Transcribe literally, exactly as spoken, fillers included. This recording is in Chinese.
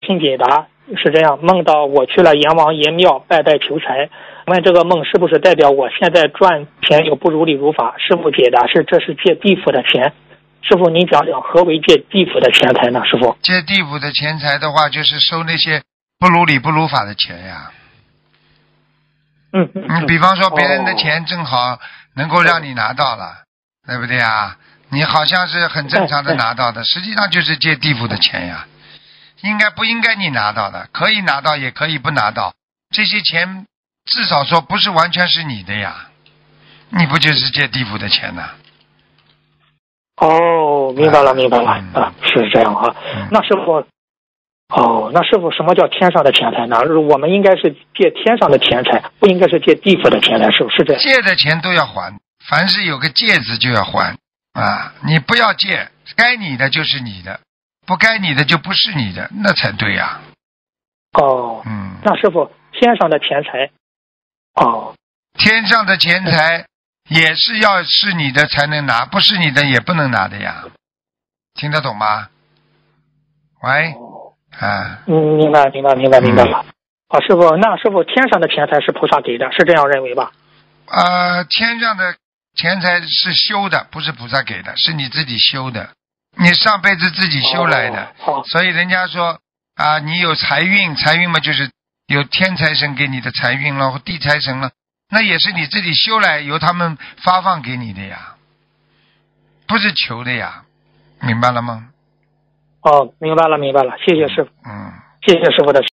请解答。是这样，梦到我去了阎王爷庙拜拜求财，问这个梦是不是代表我现在赚钱有不如理如法？师父解答是这是借地府的钱。师父您讲讲何为借地府的钱财呢？师父， 借地府的钱财的话，就是收那些不如理不如法的钱呀。 嗯嗯， 你比方说别人的钱正好能够让你拿到了，哦、对不对啊？你好像是很正常的拿到的，实际上就是借地府的钱呀。应该不应该你拿到的，可以拿到也可以不拿到，这些钱至少说不是完全是你的呀，你不就是借地府的钱呢？ 哦，明白了明白了、 嗯、 啊，是这样啊。嗯、那师傅，哦，那师傅什么叫天上的钱财呢？我们应该是借天上的钱财，不应该是借地府的钱财，是不是这样？ 借的钱都要还，凡是有个借字就要还啊！你不要借，该你的就是你的。不该你的就不是你的，那才对呀、 啊。哦， 嗯， 那师傅，天上的钱财，哦， 天上的钱财也是要是你的才能拿，不是你的也不能拿的呀。听得懂吗？喂， 哦、 啊， 嗯，明白，明白，明白，明白了。啊、嗯，师傅，那师傅，天上的钱财是菩萨给的，是这样认为吧？ 呃，天上的钱财是修的，不是菩萨给的，是你自己修的。你上辈子自己修来的， 哦、 所以人家说啊，你有财运，财运嘛就是有天财神给你的财运了，或地财神了，那也是你自己修来，由他们发放给你的呀，不是求的呀，明白了吗？ 哦，明白了，明白了，谢谢师傅， 嗯， 谢谢师傅的。